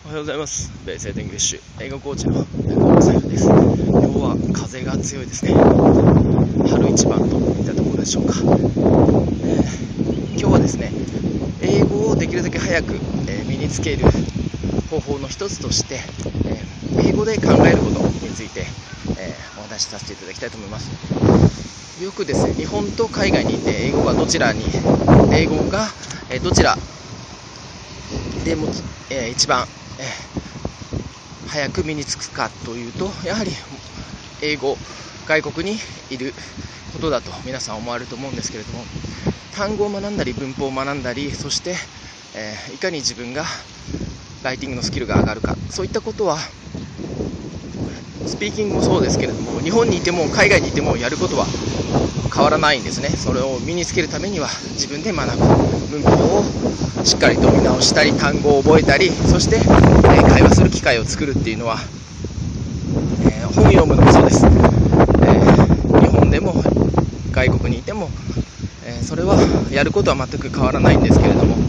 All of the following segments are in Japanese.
おはようございます。米西テングリッシュ英語コーチの山財布です。今日は風が強いですね。春一番といったところでしょうか。今日はですね、英語をできるだけ早く、身につける方法の一つとして、英語で考えることについて、お話しさせていただきたいと思います。よくですね、日本と海外にいて英語がどちらでも、一番早く身につくかというと、やはり外国にいることだと皆さん思われると思うんですけれども、単語を学んだり文法を学んだり、そして、いかに自分がライティングのスキルが上がるか、そういったことはスピーキングもそうですけれども、日本にいても海外にいてもやることは変わらないんですね。それを身につけるためには自分で学ぶ、文法をしっかりと見直したり、単語を覚えたり、そして、会話する機会を作るっていうのは、本読むのもそうです。日本でも外国にいても、それはやることは全く変わらないんですけれども、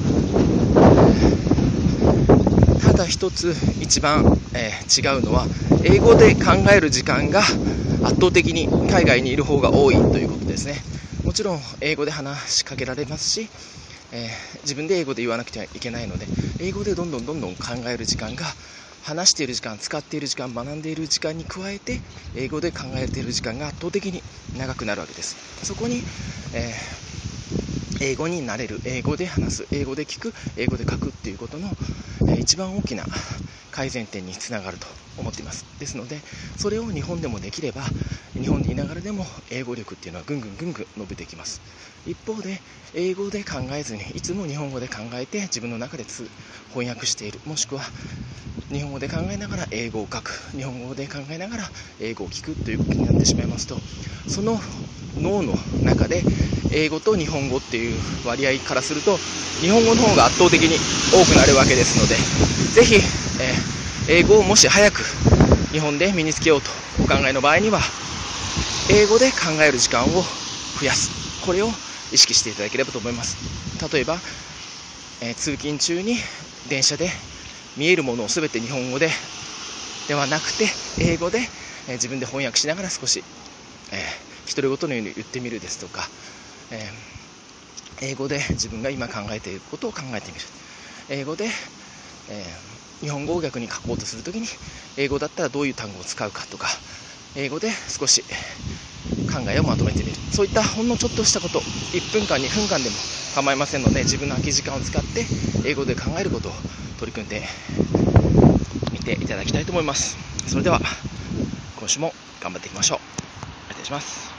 ただ一つ一番、違うのは、英語で考える時間が圧倒的に海外にいる方が多いということですね。もちろん英語で話しかけられますし、自分で英語で言わなくてはいけないので、英語でどんどん考える時間が、話している時間、使っている時間、学んでいる時間に加えて英語で考えている時間が圧倒的に長くなるわけです。そこに、英語になれる、英語で話す、英語で聞く、英語で書くっていうことの、一番大きな改善点につながると思っています。ですので、それを日本でもできれば、日本にいながらでも英語力っていうのはぐんぐん伸びてきます。一方で、英語で考えずにいつも日本語で考えて自分の中で翻訳している、もしくは日本語で考えながら英語を書く、日本語で考えながら英語を聞くということになってしまいますと、その脳の中で英語と日本語っていう割合からすると、日本語の方が圧倒的に多くなるわけですので、ぜひ、英語をもし早く日本で身につけようとお考えの場合には、英語で考える時間を増やす、これを意識していただければと思います。例えば、通勤中に電車で見えるものをすべて日本語ではなくて英語で、自分で翻訳しながら少し、独り言のように言ってみるですとか、英語で自分が今考えていることを考えてみる、英語で、日本語を逆に書こうとするときに英語だったらどういう単語を使うかとか、英語で少し考えをまとめてみる、そういったほんのちょっとしたこと、1分間2分間でも構いませんので、自分の空き時間を使って英語で考えることを取り組んでみていただきたいと思います。それでは今週も頑張っていきましょう。お願いします。